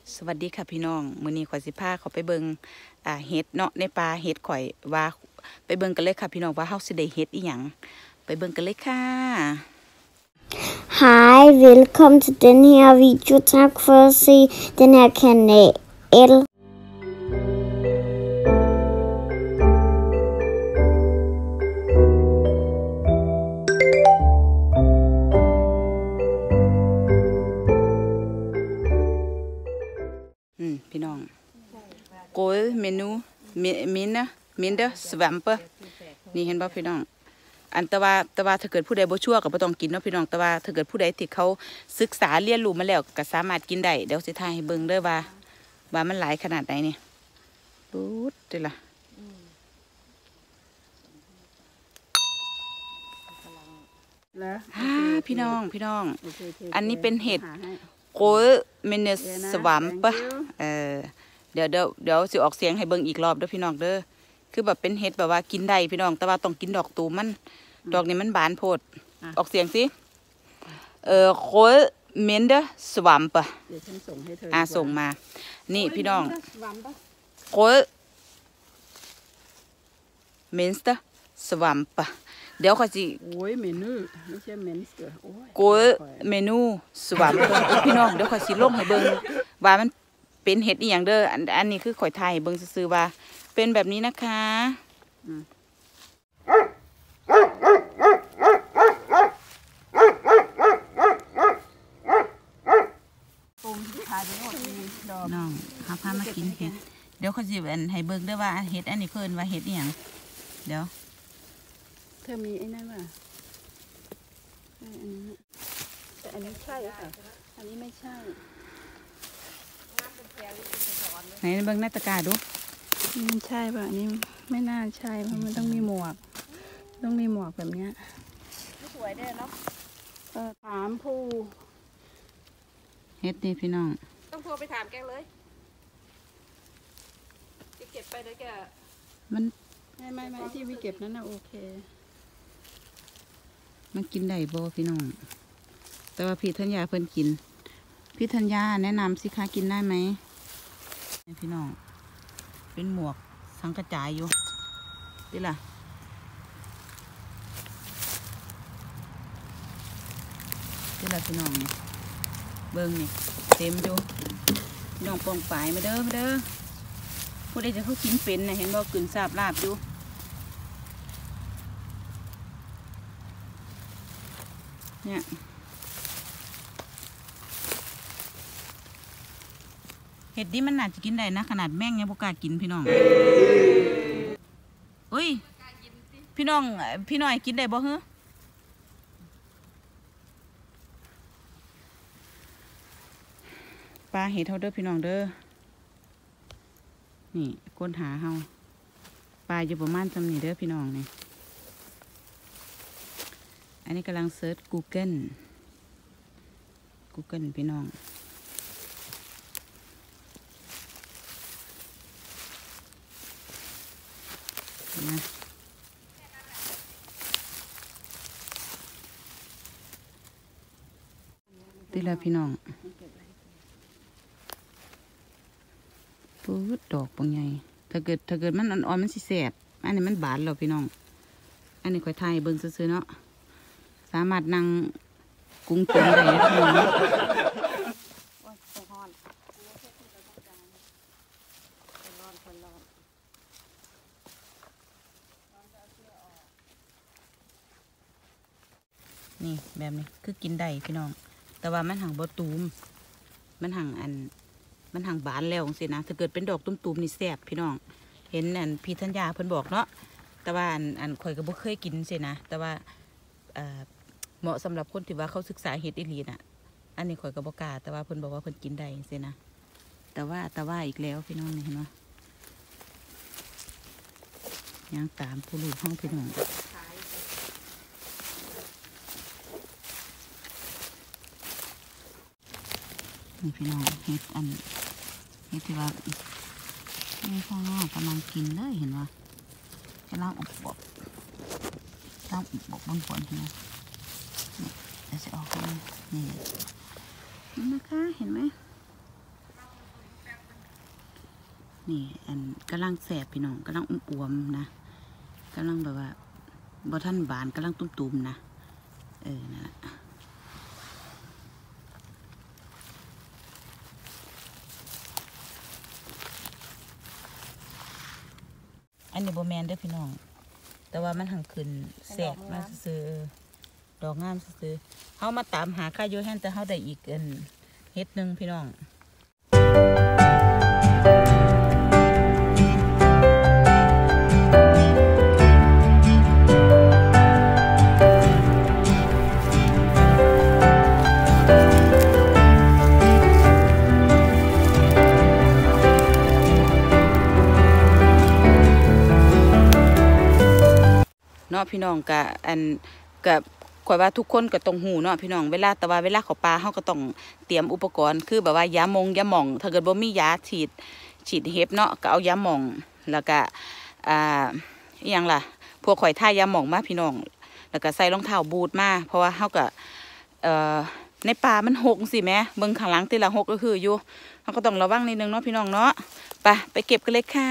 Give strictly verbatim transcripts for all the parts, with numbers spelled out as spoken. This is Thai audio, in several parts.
สวัสดีค่ะพี่น้องมื้อนี้ข่อยสิพาเขาไปเบิงอ่าเห็ดเนาะในป่าเห็ดข่อยว่าไปเบิงกันเลยค่ะพี่น้องว่าเฮาสิได้เห็ดอีหยังไปเบิงกันเลยค่ะ Hej, velkommen til den her video. Tak for at se den her kanal. อืมพี่น้องโกยเมนูมินนะมินเดอสแวมเปอร์นี่เห็นบ่พี่น้องอันแต่ว่าแต่ว่าถ้าเกิดผู้ใดบ่ชั่วก็บ่ต้องกินเนาะพี่น้องแต่ว่าถ้าเกิดผู้ใดที่เขาศึกษาเรียนรู้มาแล้วก็สามารถกินได้เดี๋ยวสิถ่ายให้เบิ่งเด้อว่าว่ามันหลายขนาดไหนนี่ดูดเด้อล่ะฮ่าพี่น้องพี่น้องอันนี้เป็นเห็ดโกยเมเนสสวัมปะเออเดี๋ยวเดี๋ยวเดี๋ยวสิออกเสียงให้เบิ่งอีกรอบเด้อพี่น้องเด้อคือแบบเป็นเห็ดแบบว่ากินได้พี่น้องแต่ว่าต้องกินดอกตูมมันดอกนี้มันบานโพดออกเสียงสิเออโคยเมนเดอสวัมปะเดี๋ยวฉันส่งให้เธออ่าส่งมานี่พี่น้องโคยเมนสเตอร์สวัมปะเดี๋ยวเขาสิโอ้ยเมนูไม่ใช่เมนส์เด้อโอ้ยโกยเมนูสวัมปะพี่น้องเดี๋ยวเขาสิลงให้เบิ่งว่ามันเป็นเห็ดอีหยังเด้ออันอันนี้คือข่อยไทยเบิ่งซื่อๆว่าเป็นแบบนี้นะคะน้องหาพามากินเห็ดเดี๋ยวเขาสิอันให้เบิ่งด้วยว่าเห็ดอันนี้เพิ่นว่าเห็ดอีหยังเดี๋ยวเธอมีไอ้นั่นป่ะอันนี้แต่อันนี้ใช่ค่ะอันนี้ไม่ใช่ไหนเบิ่งหน้าตะกร้าดูมันใช่ป่ะอันนี้ไม่น่าใช่เพราะมันต้องมีหมวกต้องมีหมวกแบบเนี้ยสวยเด้อเนาะเออถามผู้เฮ็ดนี่พี่น้องต้องโทรไปถามแกเลยจะเก็บไปแล้วแกมันไม่ไม่ไม่ที่วิเก็บนั้นนะโอเคมันกินได้บ่พี่น้องแต่ว่าพี่ธัญญาเพิ่นกินพี่ธัญญาแนะนำสิคะกินได้ไหมพี่น้องเป็นหมวกสังกระจายอยู่ดิล่ะดิล่ะพี่น้องนี่เบิ่งนี่เต็มอยู่พี่น้องปองปลายมาเด้อมาเด้อผู้ใดจะเขากินเป็นนะเห็นบ่กลืนสาบลาบอยู่เนี่ยเห็ดนี้มันน่าจะกินได้นะขนาดแม่งยังบ่กล้ากินพี่น้องเฮ้ยพี่น้องพี่น้อยกินได้บ่ฮะปลาเห็ดเท่าเด้อพี่น้องเด้อนี่ก้นหาเฮาปลาอยู่ประมาณจำนี่เด้อพี่น้องนี่อันนี้กำลังเซิร์ช Google Google พี่น้องนะตีละพี่น้องปุ๊บดอกปังใหญ่ถ้าเกิดถ้าเกิดมันอ่อนๆมันสิแสบอันนี้มันบานแล้วพี่น้องอันนี้ค่อยไทยเบิ่งซื่อๆเนาะสามารถนั่งกุ้งตุ๋นได้พี่น้องนี่แบบนี้คือกินได้พี่น้องแต่ว่ามันห่างบตูมมันห่างอันมันห่างบานแล้วสินะถ้าเกิดเป็นดอกตุ้มๆนี่แซ่บพี่น้องเห็นอันพี่ธัญญาเพิ่นบอกเนาะแต่ว่าอันอันข่อยก็บ่เคยกินสินะแต่ว่าเหมาะสำหรับคนที่ว่าเขาศึกษาเห็ดอีหลีน่ะอันนี้ข่อยก็บ่กล้าแต่ว่าเพิ่นบอกว่าเพิ่นกินได้สินะแต่ว่าแต่ว่าอีกแล้วพี่น้องนี่เห็นไหมยังตามผู้ลูกห้องพี่น้องนี่พี่น้องเห็ดอันเห็ดที่ว่านี่ข้างนอกกำลังกินเลยเห็นไหมกำลังอบบกำลังอบบกบนฝนเห็นไหมนี่เดี๋ยวจะออกมานี่นี่นะคะเห็นไหมนี่อันกำลังแสบพี่น้องกำลังอวมๆนะกำลังแบบว่าบ่ท่านบานกำลังตุ้มๆนะเออนั่นแหละอันนี้โบแมนเด้อพี่น้องแต่ว่ามันหังขึ้นแสบมาซื้อดอกงามซื้อเขามาตามหาค่าโยแฮนแต่เขาได้อีกอันเฮ็ดหนึ่งพี่น้องเนาะพี่น้องกะอันกับข่อยว่าทุกคนก็ต้องหูเนาะพี่น้องเวลาแต่ว่าเวลาเขาปลาเขาก็ต้องเตรียมอุปกรณ์คือแบบว่ายามงยาหม่องถ้าเกิดบ่มียาฉีดฉีดเห็บเนาะก็เอายาหม่องแล้วก็อ่าอีหยังล่ะพวกข่อยท่ายาหม่องมาพี่น้องแล้วก็ใส่รองเท้าบูทมาเพราะว่าเขาก็เอ่อในป่ามันหกสิแม่เบิ่งข้างหลังตีละหกก็คืออยู่เขาก็ต้องระวังนิดนึงเนาะพี่น้องเนาะไปไปเก็บกันเลยค่ะ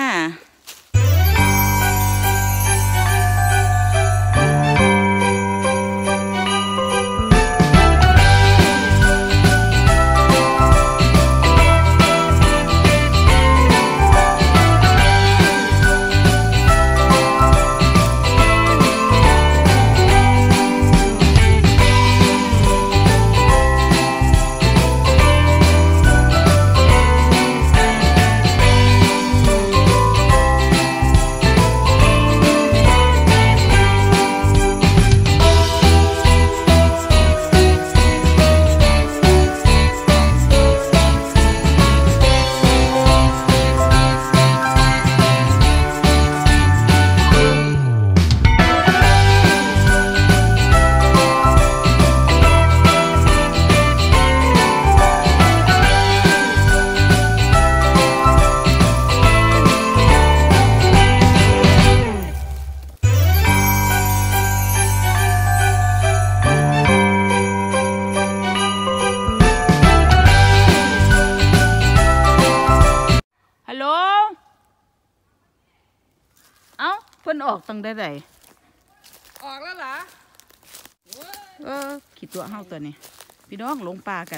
ฮัลโหลเอ้าเพิ่นออกตั้งได้ไดออกแล้วเหรอเออขี้ตัวเฮาตัวนี้พี่น้องลงป่ากัน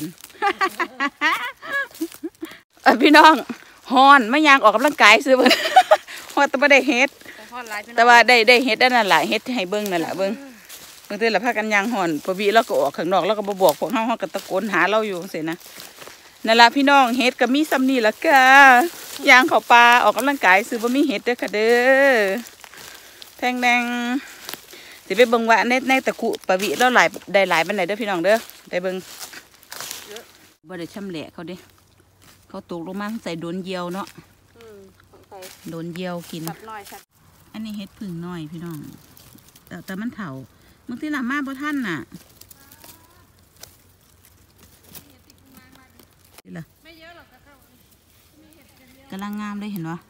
เออพี่น้องฮอนไม่ยางออกกำลังกายซื้อเบิ่ง ฮอนแต่บ่ได้เฮ็ดแต่ว่าได้ได้เฮ็ดได้นั่นแหละเฮ็ดให้เบิ่งนั่นแหละเบิ่งบางทีละพากันยางฮอนพอบีเราก็ออกข้างนอกแล้วก็บ่บอกพวกเฮาเฮาก็ตะโกนหาเราอยู่จังซี่นะนั่นล่ะพี่น้องเฮ็ดก็มีซ้ำนี่ล่ะกะยางเข้าป่าออกกำลังกายซื้อบ่มีเฮ็ดเด้อค่ะเด้อแทงแดงสิไปเบิ่งว่าในในตะกุปะวิเราหลายได้หลายปานใดเด้อพี่น้องเด้อได้เบิ่งบ่ได้ชำแหละเขาเด้เขาตกลงมาใส่โดนเหยี่ยวเนาะโดนเหยี่ยวกินอันนี้เฮ็ดผึ่งน้อยพี่น้องแต่แต่มันเฒ่าบางทีล่ะมาบ่ทันน่ะไม่เยอะหรอกกำลังงามเลยเห็นปะ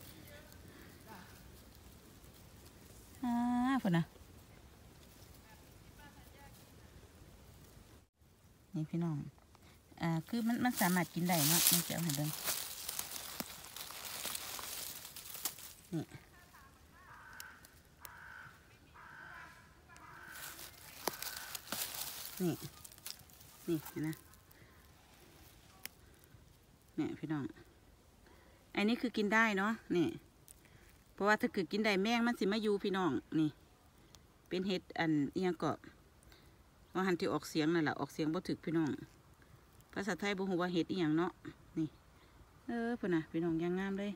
อ่าฝนนะนี่พี่น้องอ่าคือมันมันสามารถกินได้เนาะมันจะเอาให้เบิ่งนี่นี่นี่นะเนี่ยพี่น้องอันนี้คือกินได้เนาะนี่เพราะว่าถ้าเกิดกินได้แมงมันสิมาอยู่พี่น้องนี่เป็นเห็ดอันยังเกาะว่าหันที่ออกเสียงนั่นแหละออกเสียงบ่ถึกพี่น้องภาษาไทยบ่ฮู้ว่าเห็ดอีหยังเนาะนี่เออพุ่นน่ะพี่น้องยังงามเลย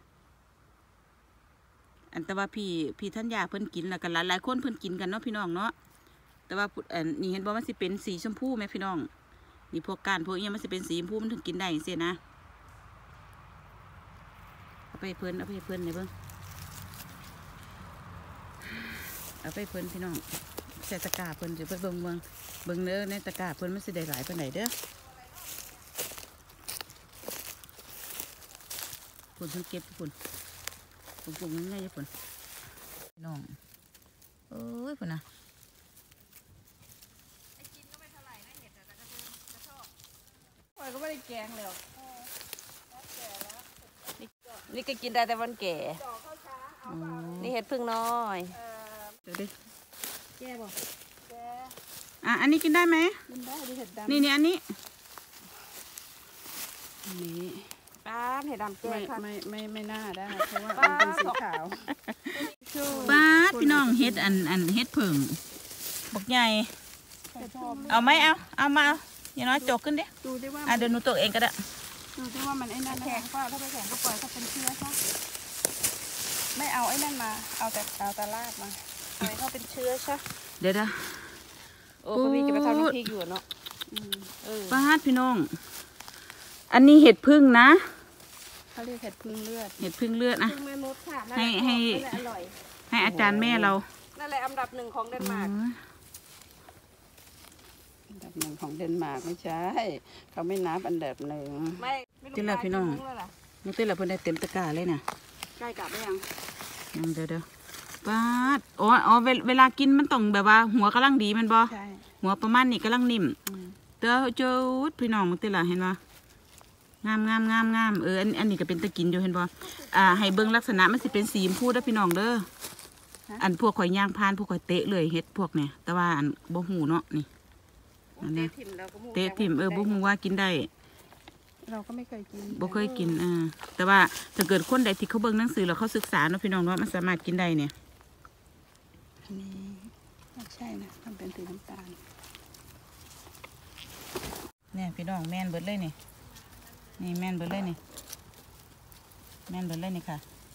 อันแต่ว่าพี่พี่ท่านยาเพิ่นกินแล้วกันหลายหลายคนเพิ่นกินกันเนาะพี่น้องเนาะแต่ว่าอันนี้เห็นบอกมันสิเป็นสีชมพูไหมพี่น้องนี่พวกการพวกนี้มันสิเป็นสีชมพูมันถึงกินได้เสียนะเอาไปเพิ่นเอาไปเพิ่นเลยเบิ้งเอาไปเพิ่นพี่น้องใส่ตะกร้าเพิ่นจะไปเบิ้งเบิ้งเบิ้งเนื้อในตะกร้าเพิ่นมันสิได้หลายปานไหนเด้อผลเพิ่นเก็บผลปลูกง่ายๆผลพี่น้องเอ้ยผลนะก็ไม่ได้แกงแล้วนี่ก็กินได้แต่วันแก่นี่เห็ดพึ่งน้อยเดี๋ยวดิแก่บ่แก่อ่ะอันนี้กินได้ไหมกินได้ดิเห็ดดำนี่นี่อันนี้นี่ป้าเห็ดดำแก่ไม่ค่ะไม่ไม่ไม่น่าได้เพราะว่ามันเป็นสีขาวบ้าดพี่น้องเฮ็ดอันอันเฮ็ดผึ่งบักใหญ่เอาไหมเอาเอามาเอาอย่าน้อยจกขึ้นดิดูได้ว่าอ่ะเดี๋ยวหนูตกเองก็ได้ดูได้ว่ามันไอ้นั่นแข็งเปล่าถ้าไม่แข็งก็ปล่อยถ้าเป็นเชื้อซะไม่เอาไอ้นั่นมาเอาแต่เอาแต่รากมาปล่อยเขาเป็นเชื้อใช่เดี๋ยวนะโอ้พี่จะไปทำน้ำพริกอยู่เนาะอืมเออบ้าดพี่น้อง อันนี้เห็ดพึ่งนะเขาเรียกเห็ดพึ่งเลือดเห็ดพึ่งเลือดนะพึ่งแม่มดค่ะให้ให้นั่นแหละอร่อยให้อาจารย์แม่เรานั่นแหละอันดับหนึ่งของเดนมาร์กอันดับหนึ่งของเดนมาร์กไม่ใช่เขาไม่นับอันดับหนึ่งไม่ไม่รู้ที่ละพี่น้องปลากิแล้วล่ะนี่ตื่นแล้วเพิ่นได้เต็มตะกร้าเลยนะใกล้กลับได้ยังยังเดี๋ยวเดี๋ยวบ้าดอ๋ออ๋อเวลเวลากินมันต้องแบบว่า หัวกำลังดีแมันบ่ใช่หัวประมาณนี้กำลังนิ่มอืมเด้อเจ้าพี่น้องมึงติล่ะเห็นบ่งามงามงามงามเอออันอันนี้ก็เป็นตะกินอยู่เห็นบ่อ่าให้เบิ่งลักษณะมันสิเป็นสีชมพูเด้อพี่น้องเด้ออันพวกข่อยย่างพานพวกข่อยเตะเลยเฮ็ดพวกเนี่ยแต่ว่าอันบ่ฮู้เนาะนี่อันเตะนี้ถิ่มแล้วก็หมูเตะถิ่มเออบ่ฮู้ว่ากินได้เราก็ไม่เคยกินบ่เคยกินอ่าแต่ว่าถ้าเกิดคนใดที่เขาเบิ่งหนังสือแล้วเขาศึกษาเนาะพี่น้องเนาะมันสามารถกินได้เนี่ยอันนี้ไม่ใช่นะมันเป็นสีน้ำตาลเนี่ยพี่น้องแม่นเบิดเลยนี่นี่แม่นเบิดเลยนี่แม่นเบิดเลยนี่ค่ะ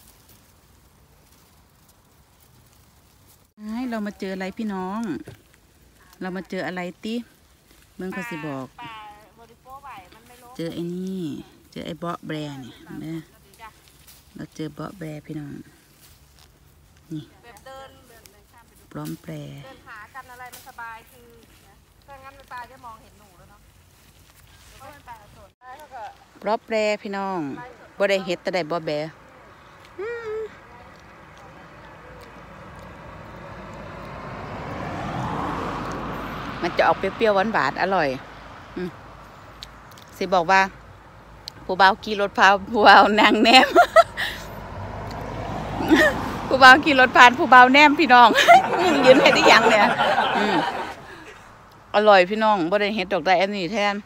ให้เรามาเจออะไรพี่น้อง เรามาเจออะไรติเบิ่งเขาสิบอกปลาบริโภคไหวมันไม่ลดเจอไอ้นี่เจอไอ้เบาะแบรนี่เด้อเราเจอเบาะแบรพี่น้องนี่แบบเดินเดินเดินข้ามไปดูพร้อมแปรเดินหากันอะไรมันสบายคือนะถ้างั้นปลาจะมองเห็นหนูแล้วเนาะเดี๋ยวก็เป็นปลาสดได้เขาก็เบาะแบรพี่น้องบ่ได้เฮ็ดแต่ได้เบาะแบรอืมมันจะออกเปรี้ยวๆหวานๆอร่อยอืมสิบอกว่าผู้บ่าวขี่รถพาผู้บ่าวนางแนม ผู้บ่าวขี่รถผ่านผู้บ่าวแนมพี่น้อง ยืนให้ได้ยังเนี่ยอืมอร่อยพี่น้องบ่ได้เฮ็ดดอกได้อันนี้แทน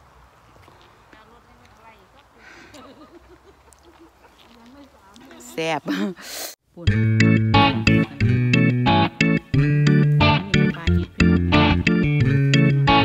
แซ่บปุ่นปลาเห็ดพี่น้อง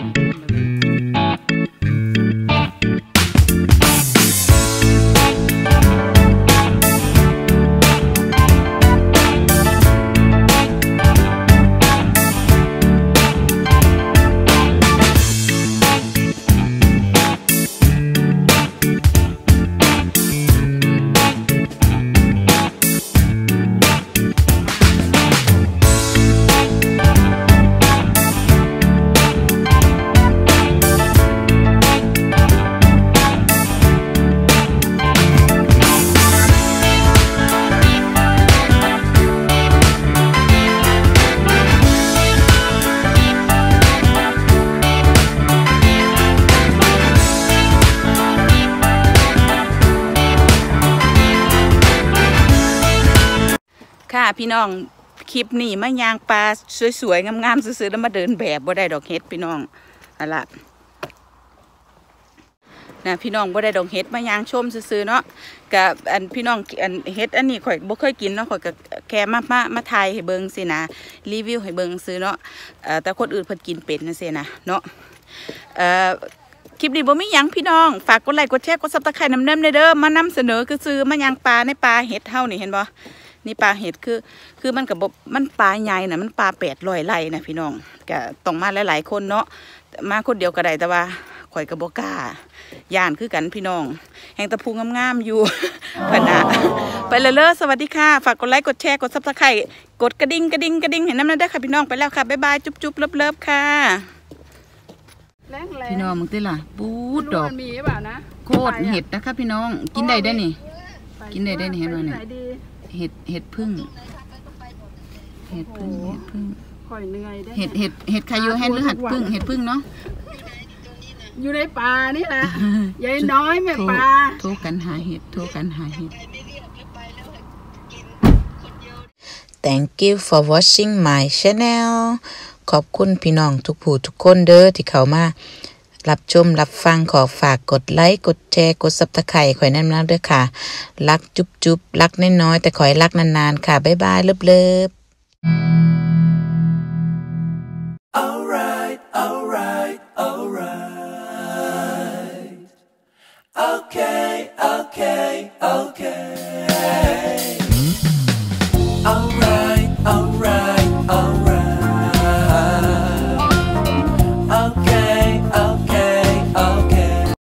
ค่ะพี่น้องคลิปนี้มายางปลาสวยๆงามๆซื้อๆแล้วมาเดินแบบบ่ได้ดอกเฮ็ดพี่น้องอะล่ะนะพี่น้องบ่ได้ดอกเฮ็ดมายางชมซื้อๆเนาะกับอันพี่น้องอันเฮ็ดอันนี้ข่อยบ่เคยกินเนาะข่อยก็แค่มามามาถ่ายให้เบิ่งสินะรีวิวให้เบิ่งซื้อเนาะเอ่อแต่คนอื่นเพิ่นกินเป็นจังซี่นะเนาะเอ่อคลิปนี้บ่มีหยังพี่น้องฝากกดไลค์กดแชร์กด ซับสไครบ์ นำเด้อเด้อมานำเสนอคือซื้อมายางปลาในปลาเฮ็ดเฮานี่เห็นบ่นี่ปลาเห็ดคือคือมันกับบมันปลาใหญ่นะมันปลาแปดร้อยไร่นะพี่น้องก็ต้องมาหลายๆคนเนาะมาคนเดียวก็ได้แต่ว่าข่อยกับบกล้าย่านคือกันพี่น้องแห่งตะพูงามๆอยู่ พะนะไปเลยเลยสวัสดีค่ะฝากกดไลค์กดแชร์กดซับสไครต์กดกระดิ่งกระดิ่งกระดิ่งเห็นน้ำนั่นได้ค่ะพี่น้องไปแล้วค่ะบ๊ายบายจุ๊บจุ๊บเลิฟเลิฟค่ะแรงแรงพี่น้องมึงติล่ะปูดดอกมันมีหรือเปล่านะโคตรเห็ดนะคะพี่น้องกินได้ได้นี่ กินได้ได้นี่เห็นไหมเนี่ยไปที่ไหดีเห็ดเห็ดพึ่งเห็ดพึ่งเห็ดพึ่งข่อยเหนื่อยได้เห็ดเห็ดเห็ดใครอยู่แฮนหรือหัดพึ่งเห็ดพึ่งเนาะอยู่ในป่านี่แหละยายน้อยแม่โทรป่าโทรกันหาเห็ดโทรกันหาเห็ด thank you for watching my channel ขอบคุณพี่น้องทุกผู้ทุกคนเด้อที่เข้ามารับชมรับฟังขอฝากกดไลค์กดแชร์กด Subscribe ข่อยนำๆเด้อค่ะรักจุ๊บๆรักน้อยๆแต่ขอให้รักนานๆค่ะบ๊ายบายเลิฟๆ Alright, alright, alright. Okay, okay, okay.